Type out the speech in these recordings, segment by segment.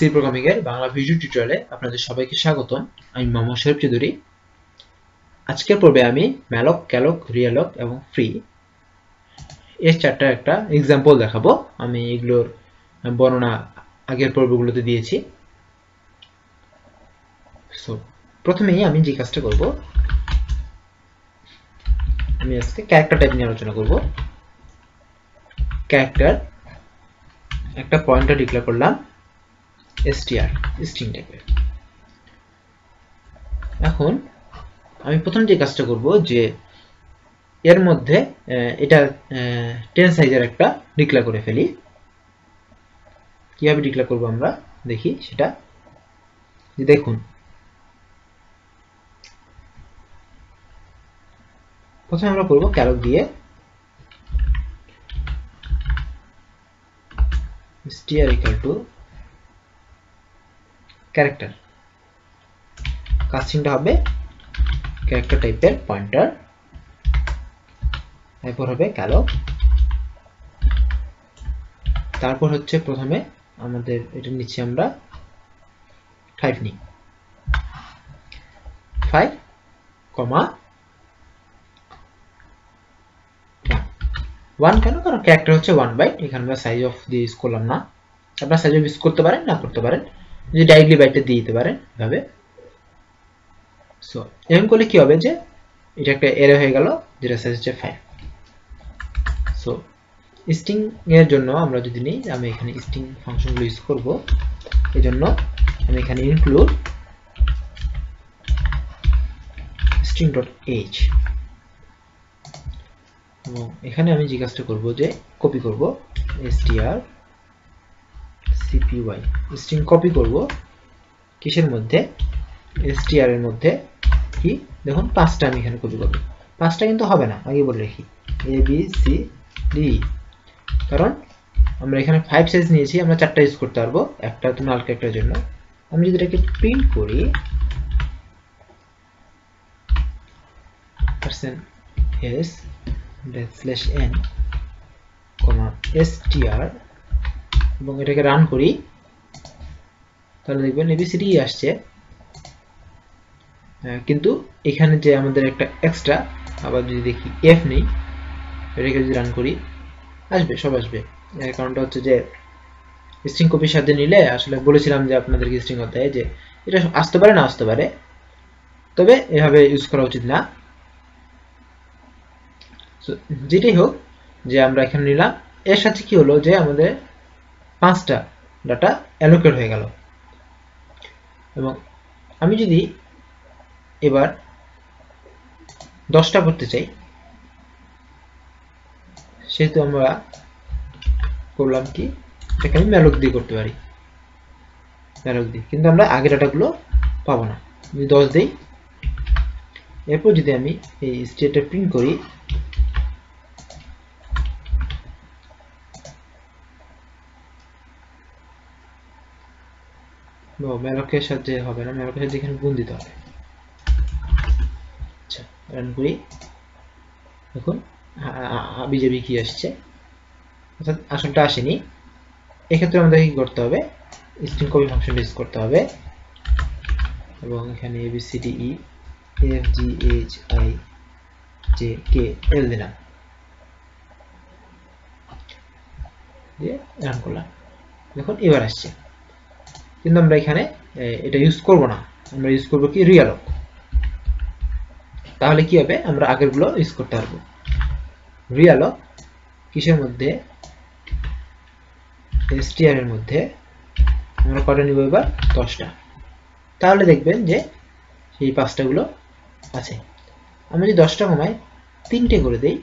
C programming এর Bangla video টিউটোরিয়ালে আপনাদের সবাইকে স্বাগতম। আমি মোহাম্মদ শরীফ চৌধুরী। আজকের পর্বে আমি ম্যালক, ক্যালক, রিয়ালক এবং ফ্রি এর চারটা একটা এক্সাম্পল দেখাবো। আমি এগুলোর বর্ণনা আগের পর্বগুলোতে দিয়েছি। সো প্রথমেই আমি যে কাজটা করব, আমি আজকে ক্যারেক্টার টাইপ নিয়ে আলোচনা করব। ক্যারেক্টার একটা পয়েন্টার ডিক্লেয়ার করলাম str স্ট্রিং টাইপের। এখন আমি প্রথম যে কাজটা করব যে এর মধ্যে এটা 10 সাইজের একটা ডিক্লেয়ার করে ফেলি। কিভাবে ডিক্লেয়ার করব আমরা দেখি সেটা। দেখুন, প্রথমে আমরা করব ক্যালক দিয়ে str equal to ক্যারেক্টার। কাস্টিংটা হবে ক্যারেক্টার টাইপের পয়েন্টার, তারপর হবে ক্যালক, তারপর হচ্ছে প্রথমে আমাদের এটা নিচে আমরা 5 নিই, 5, 1 কেন? কারণ ক্যারেক্টার হচ্ছে 1 বাইট, এখানে আমরা সাইজ অফ দিয়ে ইউজ করলাম না। আপনারা সাইজ অফ ইউজ করতে পারেন, না করতে পারেন, যদি ডাইরেক্টলি বাইটে দিয়ে দিতে পারেন এভাবে। সো এরকম করলে কি হবে যে এটা একটা এরে হয়ে গেল যেটা সাইজ হচ্ছে 5। সো স্ট্রিং এর জন্য আমরা যদি নিই, আমি এখানে স্ট্রিং ফাংশনগুলো ইউজ করব, এজন্য আমি এখানে ইনক্লুড string.h এবং এখানে আমি যে কাজটা করব যে কপি করব str cpy, স্ট্রিং কপি করব কিসের মধ্যে? str এর মধ্যে। কি দেখুন, 5টা আমি এখানে কপি করব। 5টা কিন্তু হবে না, আগে বলে রাখি, a b c d, কারণ আমরা এখানে 5 সাইজ নিয়েছি, আমরা 4টা ইউজ করতে পারবো, একটা তো নাল ক্যারেক্টারের জন্য। আমি যদি এটাকে প্রিন্ট করি %s \n, str এবং এটাকে রান করি, তাহলে দেখবেন ABCD আসছে। কিন্তু এখানে যে আমাদের একটা এক্সট্রা, আবার যদি দেখি f নেই, এটাকে যদি রান করি আসবে, সব আসবে। এর কারণটা হচ্ছে যে স্ট্রিং কপির সাথে নিলে, আসলে বলেছিলাম যে আপনাদেরকে স্ট্রিং অধ্যায়ে যে এটা আসতে পারে, না আসতে পারে, তবে এভাবে ইউজ করা উচিত না। যেটাই হোক, যে আমরা এখানে নিলাম, এর সাথে কি হলো যে আমাদের 5টা ডাটা অ্যালোকেট হয়ে গেল। এবং আমি যদি এবার 10টা করতে চাই, সেহেতু আমরা করলাম কি, এটাকে আমি ম্যালক দিয়ে করতে পারি, ম্যালক দিয়ে, কিন্তু আমরা আগে ডাটাগুলো পাবো না। যদি 10 দেই, এরপর যদি আমি এই স্টেটটা প্রিন্ট করি, ম্যালকের সাথে হবে না, ম্যালকের সাথে এখানে গুণ দিতে হবে। আচ্ছা, রান করি, দেখুন বিজেপি কি আসছে, অর্থাৎ আসলটা আসেনি। এক্ষেত্রে আমাদের কি করতে হবে? স্ট্রিং কপি ফাংশন ইউজ করতে হবে এবং এখানে a b c d e f g h i j k l দিলাম, দিয়ে রান করলাম। দেখুন এবার আসছে, কিন্তু আমরা এখানে এটা ইউজ করব না, আমরা ইউজ করব কি, রিয়ালক। তাহলে কি হবে? আমরা আগেরগুলো ইউজ করতে পারবো। রিয়ালক কিসের মধ্যে? str এর মধ্যে। আমরা কটা নিব এবার? 10টা। তাহলে দেখবেন যে সেই 5টা গুলো আছে। আমি যদি 10টা কমাই 3টে করে দেই,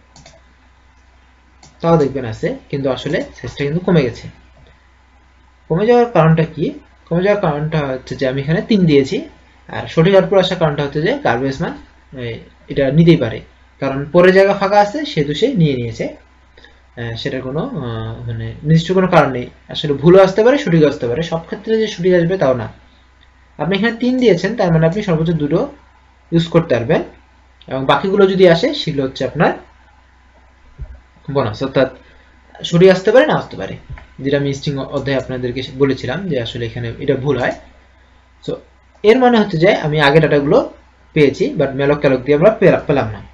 তাও দেখবেন আছে, কিন্তু আসলে সাইজটা কিন্তু কমে গেছে। কমে যাওয়ার কারণটা কি? কমে যাওয়ার কারণটা হচ্ছে যে আমি এখানে 3 দিয়েছি, আর সঠিক আউটপুট আসার কারণটা হচ্ছে যে গার্বেজ মান এটা নিতেই পারে, কারণ পরে জায়গা ফাঁকা আছে, সেহেতু সে নিয়ে নিয়েছে। সেটা কোনো মানে নির্দিষ্ট কোনো কারণ নেই, আসলে ভুলও আসতে পারে, সঠিক আসতে পারে, সব ক্ষেত্রে যে সঠিক আসবে তাও না। আপনি এখানে 3 দিয়েছেন, তার মানে আপনি সর্বোচ্চ 2টো ইউজ করতে পারবেন, এবং বাকিগুলো যদি আসে সেগুলো হচ্ছে আপনার বোনাস, অর্থাৎ সরিয়ে আসতে পারে না আসতে পারে, যেটা আমি স্ট্রিং অধ্যায়ে আপনাদেরকে বলেছিলাম যে আসলে এখানে এটা ভুল হয়। সো এর মানে হচ্ছে যে আমি আগে ডাটাগুলো পেয়েছি, বাট malloc ক্যালক দিয়ে আমরা পেলাম না।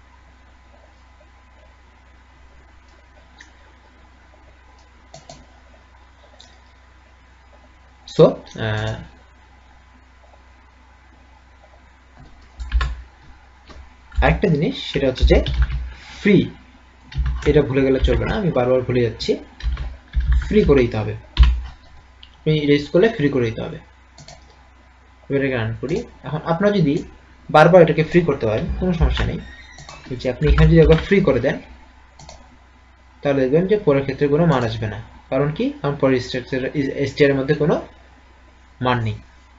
সো আরেকটা জিনিস সেটা হচ্ছে যে ফ্রি, এটা ভুলে গেলে চলবে না, আমি বারবার ভুলে যাচ্ছি। ফ্রি করে দিতে হবে, আপনি রেজিস্ট করলে ফ্রি করে দিতে হবে। এটাকে রান করি। এখন আপনারা যদি বারবার এটাকে ফ্রি করতে পারেন কোনো সমস্যা নেই, যে আপনি এখানে যদি একবার ফ্রি করে দেন তাহলে দেখবেন যে পরের ক্ষেত্রে কোনো মান আসবে না। কারণ কি, কারণ পরের str এর মধ্যে কোনো মান নেই।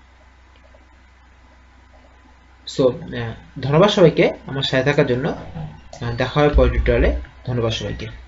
সো ধন্যবাদ সবাইকে আমার সাথে থাকার জন্য। দেখা হবে পরের টিউটোরিয়ালে। ধন্যবাদ সবাইকে।